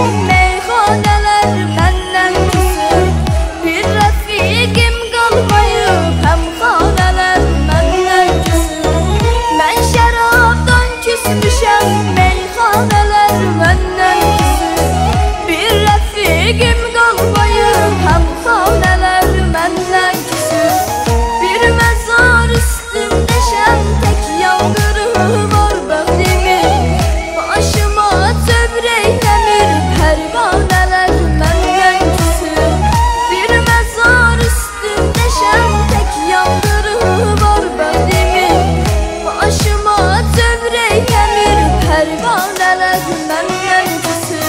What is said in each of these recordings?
meyxaneler məndən küsür. Bir rəfiqim qalmayıb, həmxanələr məndən küsür. Mən şərabdan küsmüşəm, meyxanelər məndən küsür. Bir rəfiqim qalmayıb, həmxanələr məndən küsür. Bir məzar üstündəşəm, tək yanqırı var bəxtimin. Başıma çövrəkləmir, pərvanələr məndən küsür. Bir məzar üstündəşəm, tək yanqırı var bəxtimin. Başıma çövrəkləmir, pərvanələr məndən küsür.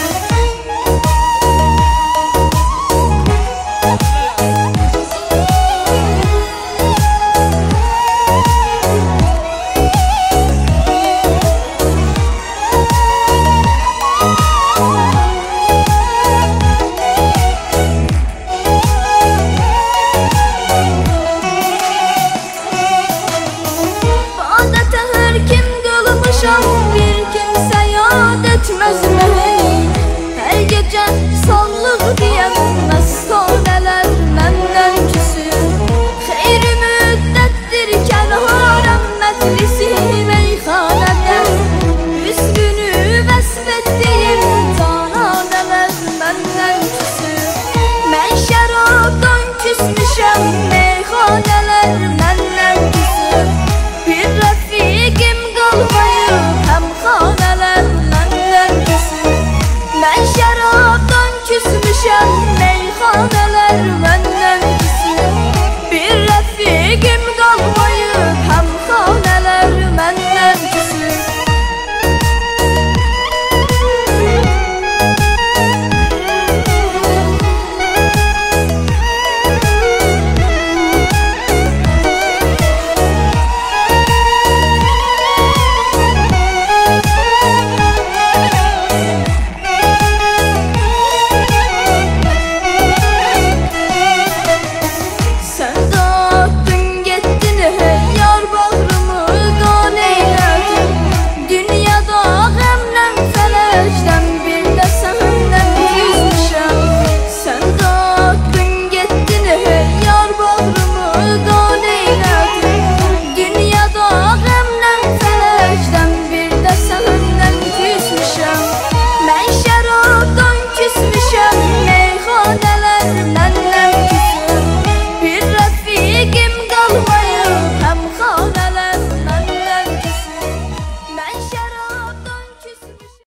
Bir kimsə yad etməz məni. Hər gecə sallıq deyəm, məstanələr məndən küsür. Xeyri müddətdir kənarəm, məclisi meyxanədə. Üstünü vəsf etdiyim cananələr məndən küsür. Mən şərabdan küsmüşəm, meyxanələr məndən küsür. Bir rəfiqim qalmayıb, həmxanələr məndən küsür. Mən şərabdan küsmüşəm, meyxanələr məndən küsür.